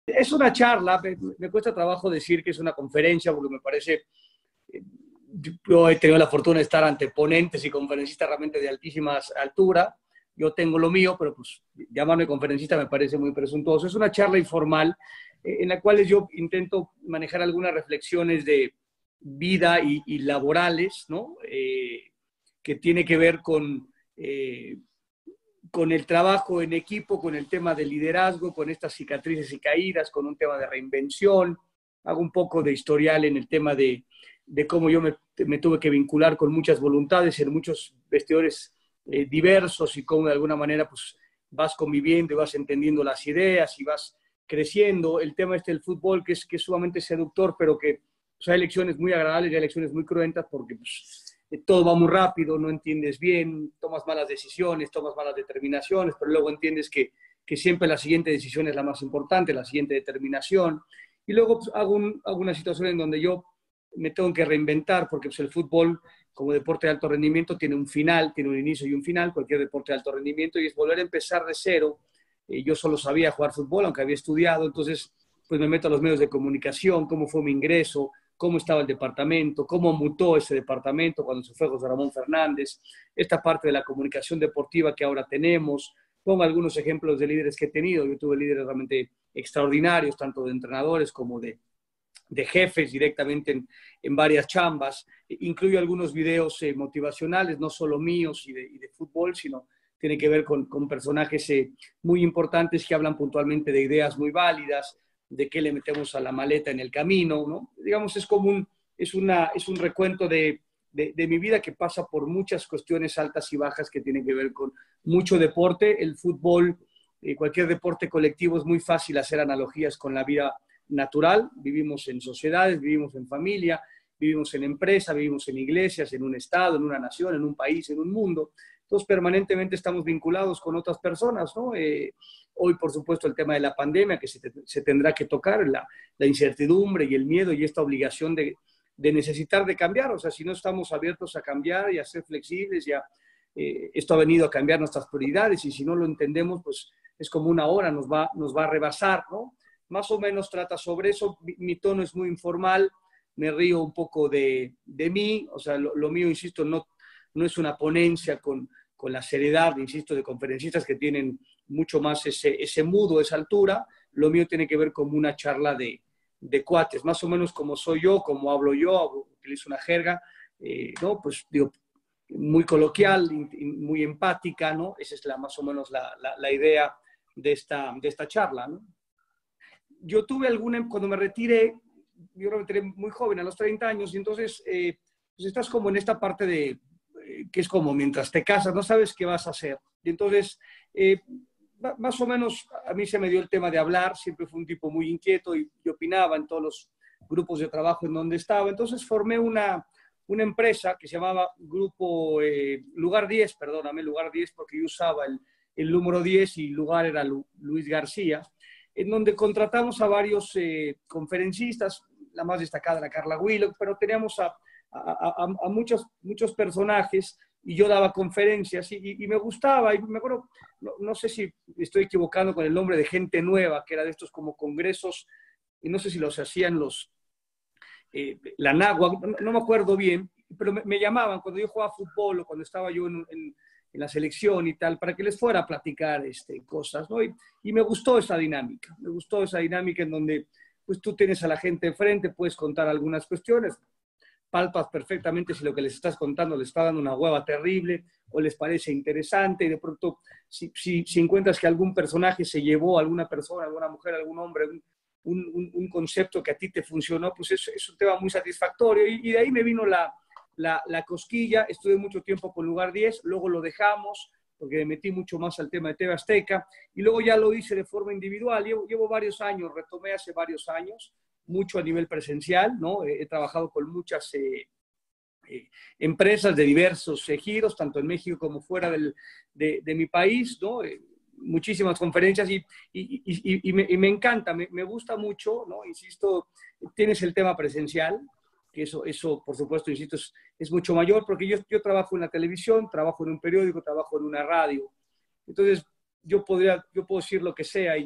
Es una charla, me cuesta trabajo decir que es una conferencia porque me parece, yo he tenido la fortuna de estar ante ponentes y conferencistas realmente de altísima altura. Yo tengo lo mío, pero pues llamarme conferencista me parece muy presuntuoso. Es una charla informal en la cual yo intento manejar algunas reflexiones de vida y laborales, ¿no? Que tiene que ver con el trabajo en equipo, con el tema de liderazgo, con estas cicatrices y caídas, con un tema de reinvención. Hago un poco de historial en el tema de cómo yo me tuve que vincular con muchas voluntades en muchos vestidores diversos y cómo de alguna manera pues, vas conviviendo y vas entendiendo las ideas y vas creciendo. El tema este del fútbol que es sumamente seductor, pero que pues, hay lecciones muy agradables y hay lecciones muy cruentas porque pues, todo va muy rápido, no entiendes bien, tomas malas decisiones, tomas malas determinaciones, pero luego entiendes que siempre la siguiente decisión es la más importante, la siguiente determinación. Y luego pues, hago una situación en donde yo me tengo que reinventar, porque pues, el fútbol, como deporte de alto rendimiento, tiene un final, tiene un inicio y un final, cualquier deporte de alto rendimiento, y es volver a empezar de cero. Yo solo sabía jugar fútbol, aunque había estudiado, entonces pues me meto a los medios de comunicación, cómo fue mi ingreso, cómo estaba el departamento, cómo mutó ese departamento cuando se fue José Ramón Fernández, esta parte de la comunicación deportiva que ahora tenemos. Pongo algunos ejemplos de líderes que he tenido. Yo tuve líderes realmente extraordinarios, tanto de entrenadores como de jefes directamente en varias chambas. Incluyo algunos videos motivacionales, no solo míos y de fútbol, sino tiene que ver con personajes muy importantes que hablan puntualmente de ideas muy válidas, de qué le metemos a la maleta en el camino, ¿no? Digamos, es como es un recuento de mi vida que pasa por muchas cuestiones altas y bajas que tienen que ver con mucho deporte. El fútbol, cualquier deporte colectivo, es muy fácil hacer analogías con la vida natural. Vivimos en sociedades, vivimos en familia, vivimos en empresa, vivimos en iglesias, en un estado, en una nación, en un país, en un mundo. Entonces, permanentemente estamos vinculados con otras personas, ¿no? Hoy, por supuesto, el tema de la pandemia que se tendrá que tocar, la incertidumbre y el miedo y esta obligación de necesitar de cambiar. O sea, si no estamos abiertos a cambiar y a ser flexibles, ya esto ha venido a cambiar nuestras prioridades y si no lo entendemos, pues es como una hora, nos va a rebasar, ¿no? Más o menos trata sobre eso. Mi tono es muy informal, me río un poco de mí, o sea, lo mío, insisto, no es una ponencia con la seriedad, insisto, de conferencistas que tienen mucho más ese mood o esa altura. Lo mío tiene que ver como una charla de cuates, más o menos como soy yo, como hablo yo, utilizo una jerga, ¿no? Pues digo, muy coloquial, muy empática, ¿no? Esa es más o menos la idea de esta charla, ¿no? Yo tuve cuando me retiré, yo me retiré muy joven, a los 30 años, y entonces pues estás como en esta parte que es como mientras te casas, no sabes qué vas a hacer. Y entonces, más o menos a mí se me dio el tema de hablar, siempre fui un tipo muy inquieto y opinaba en todos los grupos de trabajo en donde estaba. Entonces formé una empresa que se llamaba Grupo Lugar 10, perdóname, Lugar 10, porque yo usaba el número 10 y lugar era Luis García, en donde contratamos a varios conferencistas, la más destacada era Carla Willock, pero teníamos a muchos personajes y yo daba conferencias y me gustaba, y me acuerdo, no sé si estoy equivocando con el nombre de Gente Nueva, que era de estos como congresos, y no sé si los hacían la Náhuac, no me acuerdo bien, pero me llamaban cuando yo jugaba fútbol o cuando estaba yo en la selección y tal, para que les fuera a platicar cosas, ¿no? Y me gustó esa dinámica en donde pues tú tienes a la gente enfrente, puedes contar algunas cuestiones, palpas perfectamente si lo que les estás contando les está dando una hueva terrible o les parece interesante y de pronto si encuentras que algún personaje se llevó a alguna persona, alguna mujer, algún hombre, un concepto que a ti te funcionó, pues es un tema muy satisfactorio y de ahí me vino la cosquilla. Estuve mucho tiempo con Lugar 10, luego lo dejamos porque me metí mucho más al tema de TV Azteca y luego ya lo hice de forma individual. Llevo varios años, retomé hace varios años, mucho a nivel presencial, ¿no? He trabajado con muchas empresas de diversos giros, tanto en México como fuera de mi país, ¿no? Muchísimas conferencias y me encanta, me gusta mucho, ¿no? Insisto, tienes el tema presencial, que eso por supuesto, insisto, es mucho mayor, porque yo trabajo en la televisión, trabajo en un periódico, trabajo en una radio. Entonces, yo puedo decir lo que sea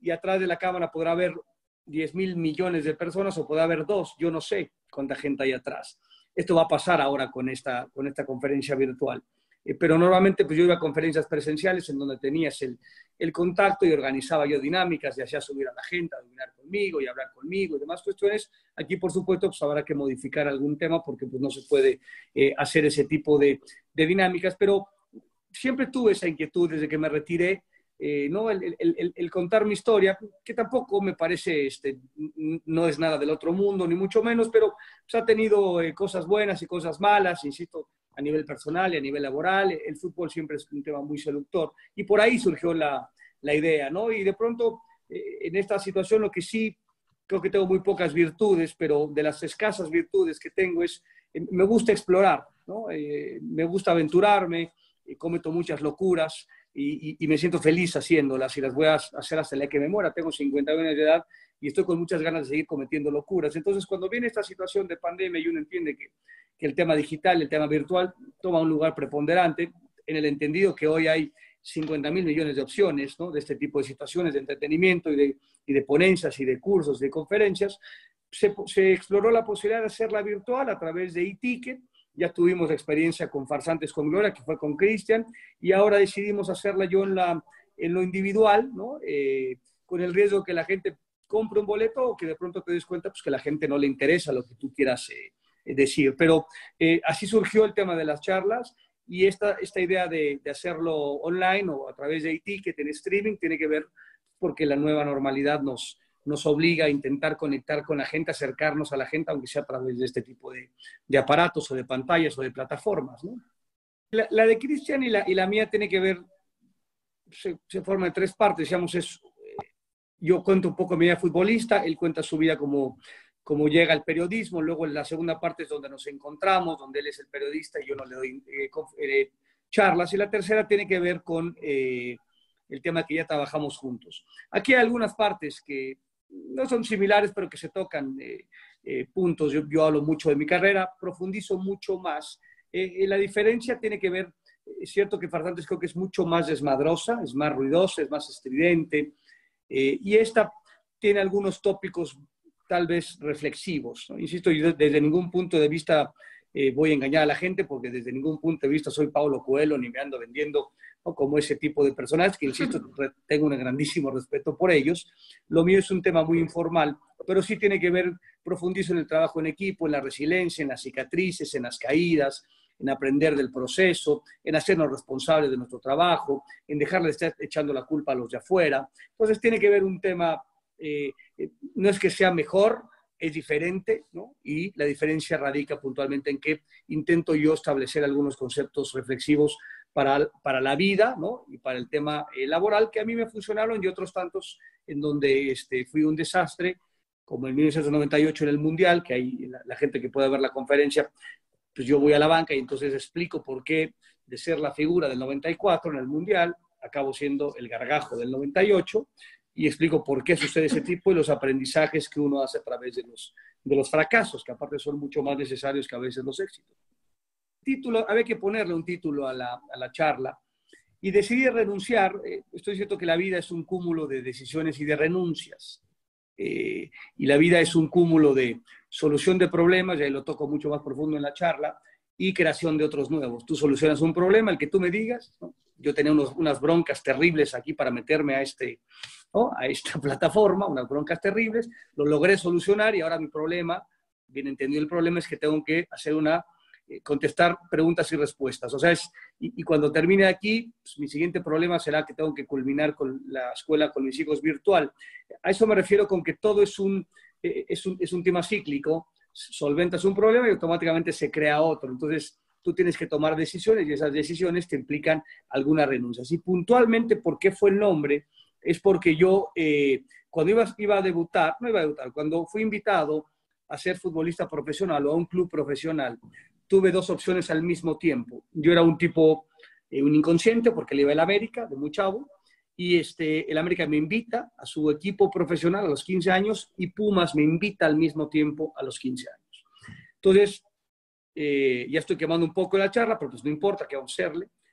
y atrás de la cámara podrá haber 10.000 millones de personas o podrá haber 2, yo no sé cuánta gente hay atrás. Esto va a pasar ahora con esta conferencia virtual. Pero normalmente pues yo iba a conferencias presenciales en donde tenías el contacto y organizaba yo dinámicas, ya sea subir a la gente, a dominar conmigo y hablar conmigo y demás cuestiones. Aquí, por supuesto, pues habrá que modificar algún tema porque pues no se puede hacer ese tipo de dinámicas, pero siempre tuve esa inquietud desde que me retiré, ¿no? El contar mi historia, que tampoco me parece, no es nada del otro mundo, ni mucho menos, pero pues, ha tenido cosas buenas y cosas malas, insisto, a nivel personal y a nivel laboral. El fútbol siempre es un tema muy seductor y por ahí surgió la idea, ¿no? Y de pronto, en esta situación, lo que sí creo que tengo muy pocas virtudes, pero de las escasas virtudes que tengo es, me gusta explorar, ¿no? Me gusta aventurarme, cometo muchas locuras y me siento feliz haciéndolas y las voy a hacer hasta la que me muera. Tengo 50 años de edad y estoy con muchas ganas de seguir cometiendo locuras. Entonces, cuando viene esta situación de pandemia y uno entiende que el tema digital, el tema virtual, toma un lugar preponderante, en el entendido que hoy hay 50.000 millones de opciones, ¿no? De este tipo de situaciones de entretenimiento y de ponencias y de cursos, de conferencias, se exploró la posibilidad de hacerla virtual a través de e-ticket. Ya tuvimos experiencia con Farsantes con Gloria, que fue con Cristian, y ahora decidimos hacerla yo en lo individual, ¿no? Con el riesgo que la gente compre un boleto o que de pronto te des cuenta pues, que a la gente no le interesa lo que tú quieras decir. Pero así surgió el tema de las charlas y esta idea de hacerlo online o a través de e-ticket en streaming tiene que ver porque la nueva normalidad nos obliga a intentar conectar con la gente, acercarnos a la gente, aunque sea a través de este tipo de aparatos o de pantallas o de plataformas, ¿no? La de Cristian y la mía tiene que ver, se forma de 3 partes, digamos, yo cuento un poco mi vida futbolista, él cuenta su vida como llega al periodismo, luego en la segunda parte es donde nos encontramos, donde él es el periodista y yo no le doy charlas, y la tercera tiene que ver con el tema que ya trabajamos juntos. Aquí hay algunas partes que no son similares, pero que se tocan puntos. Yo hablo mucho de mi carrera, profundizo mucho más. La diferencia tiene que ver, es cierto que Farsantes creo que es mucho más desmadrosa, es más ruidosa, es más estridente, y esta tiene algunos tópicos tal vez reflexivos, ¿no? Insisto, yo desde ningún punto de vista voy a engañar a la gente, porque desde ningún punto de vista soy Paulo Coelho, ni me ando vendiendo, ¿no? Como ese tipo de personajes, que insisto, tengo un grandísimo respeto por ellos. Lo mío es un tema muy informal, pero sí tiene que ver, profundizo en el trabajo en equipo, en la resiliencia, en las cicatrices, en las caídas, en aprender del proceso, en hacernos responsables de nuestro trabajo, en dejar de estar echando la culpa a los de afuera. Entonces tiene que ver un tema, no es que sea mejor, es diferente, ¿no? Y la diferencia radica puntualmente en que intento yo establecer algunos conceptos reflexivos para la vida, ¿no? Y para el tema laboral, que a mí me funcionaron, y otros tantos en donde fui un desastre, como en 1998 en el Mundial, que hay la gente que pueda ver la conferencia, pues yo voy a la banca y entonces explico por qué de ser la figura del 94 en el Mundial, acabo siendo el gargajo del 98, y explico por qué sucede ese tipo y los aprendizajes que uno hace a través de los fracasos, que aparte son mucho más necesarios que a veces los éxitos. Título, había que ponerle un título a la charla y decidí renunciar. Estoy cierto que la vida es un cúmulo de decisiones y de renuncias. Y la vida es un cúmulo de solución de problemas, y ahí lo toco mucho más profundo en la charla, y creación de otros nuevos. Tú solucionas un problema, el que tú me digas, ¿no? Yo tenía unas broncas terribles aquí para meterme ¿no? a esta plataforma, unas broncas terribles, lo logré solucionar y ahora mi problema, bien entendido el problema, es que tengo que hacer contestar preguntas y respuestas. O sea, y cuando termine aquí, pues, mi siguiente problema será que tengo que culminar con la escuela con mis hijos virtual. A eso me refiero con que todo es un tema cíclico. Solventas un problema y automáticamente se crea otro. Entonces, tú tienes que tomar decisiones y esas decisiones te implican algunas renuncias. Y puntualmente, ¿por qué fue el nombre? Es porque yo, cuando iba a debutar, cuando fui invitado a ser futbolista profesional o a un club profesional, tuve 2 opciones al mismo tiempo. Yo era un tipo, un inconsciente, porque le iba al América, de muy chavo, y el América me invita a su equipo profesional a los 15 años y Pumas me invita al mismo tiempo a los 15 años. Entonces, ya estoy quemando un poco la charla, pero pues no importa, que vamos a hacerle.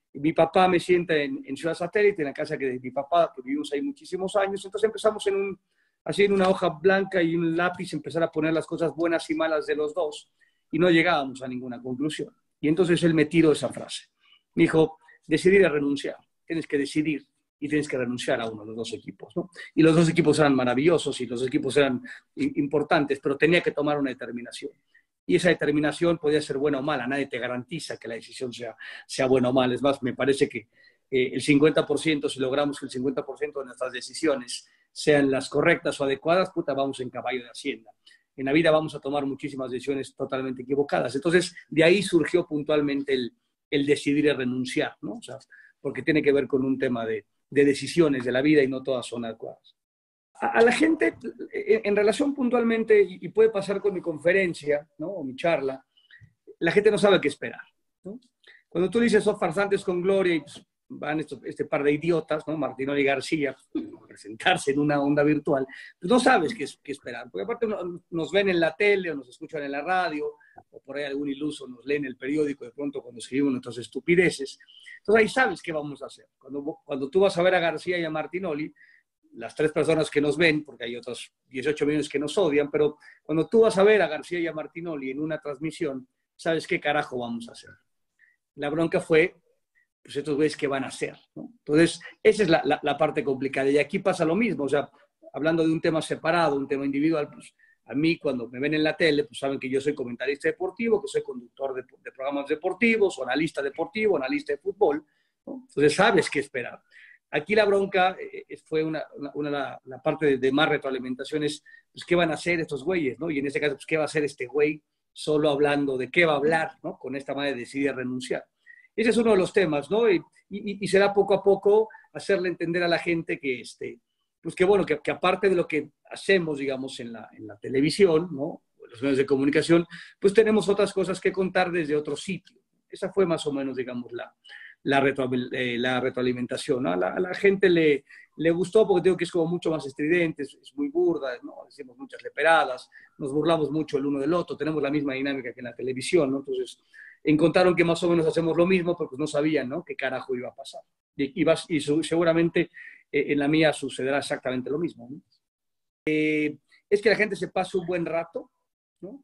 Mi papá me sienta en Ciudad Satélite, en la casa de mi papá, que vivimos ahí muchísimos años. Entonces empezamos así en una hoja blanca y un lápiz, empezar a poner las cosas buenas y malas de los dos, y no llegábamos a ninguna conclusión. Y entonces él me tiró esa frase. Me dijo, decidir es renunciar. Tienes que decidir y tienes que renunciar a uno de los dos equipos, ¿no? Y los dos equipos eran maravillosos y los dos equipos eran importantes, pero tenía que tomar una determinación. Y esa determinación podía ser buena o mala. Nadie te garantiza que la decisión sea buena o mala. Es más, me parece que el 50%, si logramos que el 50% de nuestras decisiones sean las correctas o adecuadas, puta, vamos en caballo de Hacienda. En la vida vamos a tomar muchísimas decisiones totalmente equivocadas. Entonces, de ahí surgió puntualmente el decidir y renunciar, ¿no? O sea, porque tiene que ver con un tema de decisiones de la vida y no todas son adecuadas. A la gente, en relación puntualmente, y puede pasar con mi conferencia, ¿no? O mi charla, la gente no sabe qué esperar, ¿no? Cuando tú dices, sos farsantes con gloria, y pues, van este par de idiotas, ¿no? Martinoli y García, a presentarse en una onda virtual, pues no sabes qué esperar, porque aparte nos ven en la tele o nos escuchan en la radio, o por ahí algún iluso nos lee en el periódico de pronto cuando escribimos nuestras estupideces. Entonces ahí sabes qué vamos a hacer. Cuando tú vas a ver a García y a Martinoli, las tres personas que nos ven, porque hay otros 18 millones que nos odian, pero cuando tú vas a ver a García y a Martinoli en una transmisión, sabes qué carajo vamos a hacer. La bronca fue, pues estos güeyes, ¿qué van a hacer, ¿no? Entonces, esa es la parte complicada. Y aquí pasa lo mismo, o sea, hablando de un tema separado, un tema individual, pues a mí cuando me ven en la tele, pues saben que yo soy comentarista deportivo, que soy conductor de programas deportivos, o analista deportivo, analista de fútbol, ¿no? Entonces sabes qué esperar. Aquí la bronca fue la parte de más retroalimentación es, pues, ¿qué van a hacer estos güeyes, ¿no? Y en este caso, pues, ¿qué va a hacer este güey solo hablando de qué va a hablar, ¿no? Con esta manera de decidir renunciar. Ese es uno de los temas, ¿no? Y será poco a poco hacerle entender a la gente que, pues que bueno, que aparte de lo que hacemos, digamos, en la televisión, ¿no? En los medios de comunicación, pues tenemos otras cosas que contar desde otro sitio. Esa fue más o menos, digamos, la retroalimentación, ¿no? A la gente le gustó porque digo que es como mucho más estridente, es muy burda, ¿no? Decimos muchas leperadas, nos burlamos mucho el uno del otro, tenemos la misma dinámica que en la televisión, ¿no? Entonces, encontraron que más o menos hacemos lo mismo, pero pues no sabían, ¿no? Qué carajo iba a pasar. Y seguramente en la mía sucederá exactamente lo mismo, ¿no? Es que la gente se pase un buen rato, ¿no?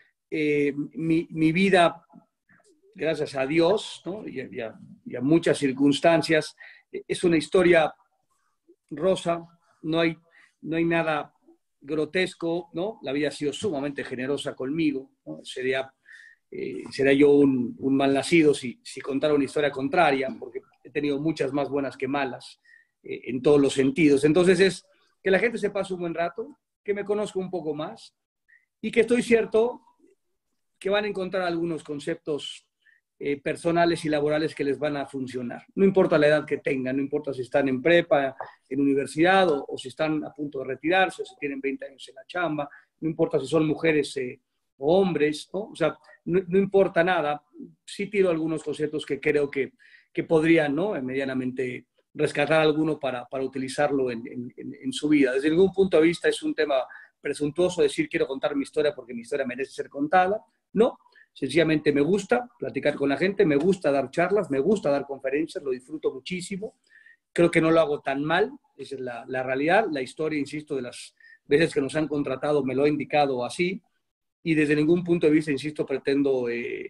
Mi vida, gracias a Dios, ¿no? y a muchas circunstancias, es una historia rosa, no hay nada grotesco, ¿no? La vida ha sido sumamente generosa conmigo, ¿no? Sería yo un mal nacido si contara una historia contraria, porque he tenido muchas más buenas que malas, en todos los sentidos. Entonces es que la gente se pase un buen rato, que me conozca un poco más, y que estoy cierto que van a encontrar algunos conceptos personales y laborales que les van a funcionar. No importa la edad que tengan, no importa si están en prepa, en universidad, o si están a punto de retirarse, o si tienen 20 años en la chamba, no importa si son mujeres o hombres, ¿no? O sea, no importa nada. Sí tiro algunos conceptos que creo que podrían, ¿no? Medianamente rescatar alguno para utilizarlo en su vida. Desde ningún punto de vista es un tema presuntuoso decir quiero contar mi historia porque mi historia merece ser contada. No, sencillamente me gusta platicar con la gente, me gusta dar charlas, me gusta dar conferencias, lo disfruto muchísimo. Creo que no lo hago tan mal, esa es la realidad. La historia, insisto, de las veces que nos han contratado me lo ha indicado así. Y desde ningún punto de vista, insisto, pretendo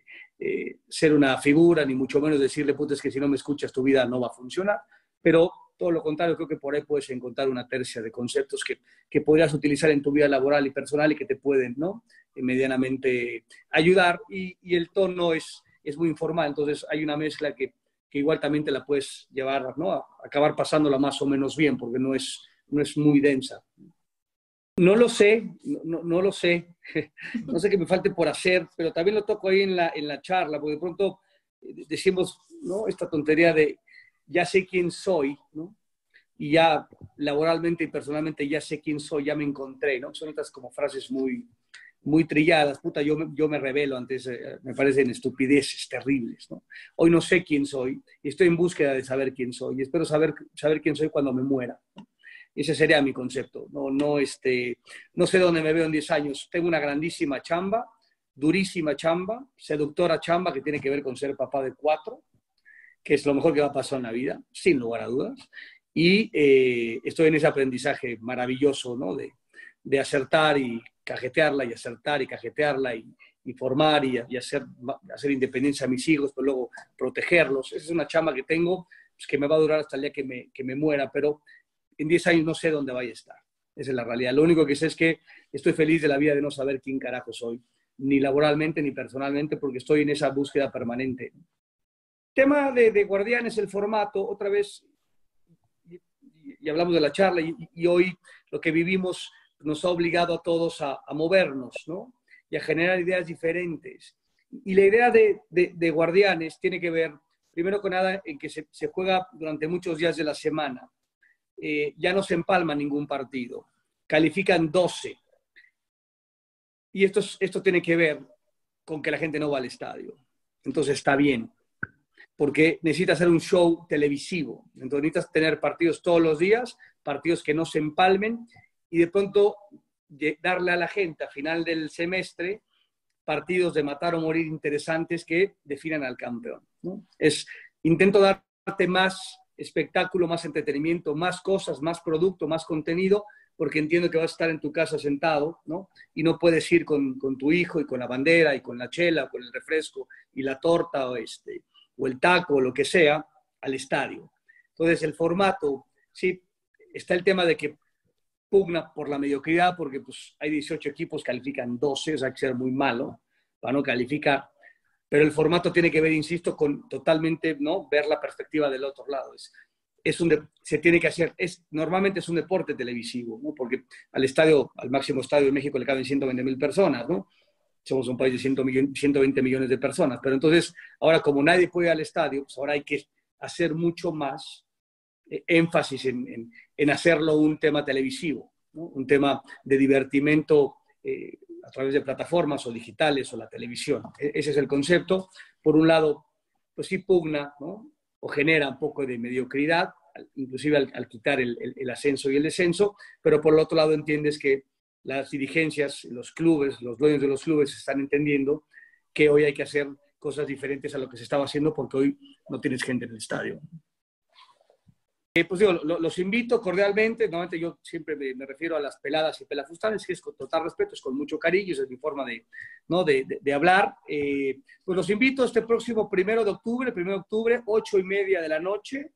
ser una figura, ni mucho menos decirle, puta, es que si no me escuchas tu vida no va a funcionar. Pero todo lo contrario, creo que por ahí puedes encontrar una tercia de conceptos que podrías utilizar en tu vida laboral y personal y que te pueden, ¿no? Medianamente ayudar. Y el tono es muy informal, entonces hay una mezcla que igual también te la puedes llevar, ¿no? A acabar pasándola más o menos bien, porque no es muy densa. No lo sé, no lo sé. No sé qué me falte por hacer, pero también lo toco ahí en la charla, porque de pronto decimos, ¿no? Esta tontería de ya sé quién soy, ¿no? Y ya laboralmente y personalmente ya sé quién soy, ya me encontré, ¿no? Son estas como frases muy trilladas. Puta, yo me rebelo ante me parecen estupideces terribles, ¿no? Hoy no sé quién soy y estoy en búsqueda de saber quién soy y espero saber quién soy cuando me muera, ¿no? Ese sería mi concepto. No sé dónde me veo en 10 años. Tengo una grandísima chamba, durísima chamba, seductora chamba que tiene que ver con ser papá de 4. que es lo mejor que va a pasar en la vida, sin lugar a dudas. Y estoy en ese aprendizaje maravilloso, ¿no? De acertar y cajetearla, y acertar y cajetearla, y formar y hacer independencia a mis hijos, pero luego protegerlos. Esa es una chamba que tengo, pues, que me va a durar hasta el día que me muera, pero en 10 años no sé dónde vaya a estar. Esa es la realidad. Lo único que sé es que estoy feliz de la vida de no saber quién carajo soy, ni laboralmente ni personalmente, porque estoy en esa búsqueda permanente. Tema de Guardianes, el formato, otra vez, y hablamos de la charla, y hoy lo que vivimos nos ha obligado a todos a movernos, ¿no? Y a generar ideas diferentes. Y la idea de Guardianes tiene que ver, primero que nada, en que se juega durante muchos días de la semana. Ya no se empalma ningún partido. Califican 12. Y esto tiene que ver con que la gente no va al estadio. Entonces está bien, porque necesitas hacer un show televisivo. Entonces necesitas tener partidos todos los días, partidos que no se empalmen, y de pronto darle a la gente a final del semestre partidos de matar o morir interesantes que definan al campeón, ¿no? Intento darte más espectáculo, más entretenimiento, más cosas, más producto, más contenido, porque entiendo que vas a estar en tu casa sentado, ¿no? Y no puedes ir con tu hijo y con la bandera y con la chela, o con el refresco y la torta o el taco o lo que sea al estadio. Entonces el formato, sí, está el tema de que pugna por la mediocridad, porque pues, hay 18 equipos, califican 12, o sea, hay que ser muy malo para no calificar. Pero el formato tiene que ver, insisto, con totalmente, ¿no?, ver la perspectiva del otro lado. Se tiene que hacer, normalmente es un deporte televisivo, ¿no? Porque al máximo estadio de México le caben 120,000 personas, ¿no? Somos un país de 120 millones de personas. Pero entonces, ahora como nadie puede ir al estadio, pues ahora hay que hacer mucho más énfasis en hacerlo un tema televisivo, ¿no? Un tema de divertimento a través de plataformas o digitales o la televisión. Ese es el concepto. Por un lado, pues sí pugna, ¿no?, o genera un poco de mediocridad, inclusive al quitar el ascenso y el descenso, pero por el otro lado entiendes que las dirigencias, los clubes, los dueños de los clubes están entendiendo que hoy hay que hacer cosas diferentes a lo que se estaba haciendo, porque hoy no tienes gente en el estadio. Pues digo, los invito cordialmente. Normalmente yo siempre me refiero a las peladas y pelafustanes, que es con total respeto, es con mucho cariño, esa es mi forma ¿no?, de hablar. Pues los invito este próximo 1 de octubre, 8:30 de la noche,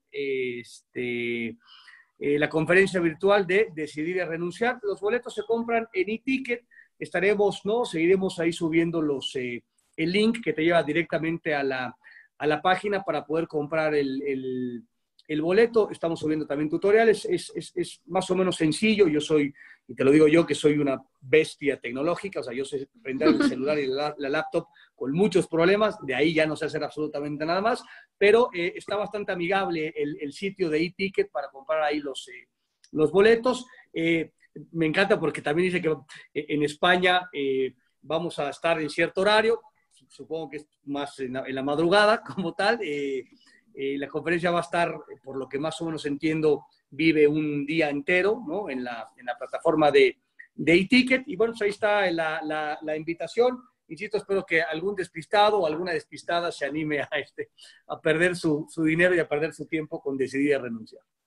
la conferencia virtual de Decidir y Renunciar. Los boletos se compran en e-ticket. Seguiremos ahí subiendo el link que te lleva directamente a la página para poder comprar el boleto. Estamos subiendo también tutoriales. Es más o menos sencillo. Y te lo digo yo, que soy una bestia tecnológica, o sea, yo sé prender el celular y la laptop con muchos problemas, de ahí ya no sé hacer absolutamente nada más, pero está bastante amigable el sitio de e-ticket para comprar ahí los boletos. Me encanta porque también dice que en España vamos a estar en cierto horario, supongo que es más en la madrugada como tal. La conferencia va a estar, por lo que más o menos entiendo, vive un día entero, ¿no?, en la plataforma de e-ticket. Y bueno, pues ahí está la invitación. Insisto, espero que algún despistado o alguna despistada se anime a perder su dinero y a perder su tiempo con Decidir a Renunciar.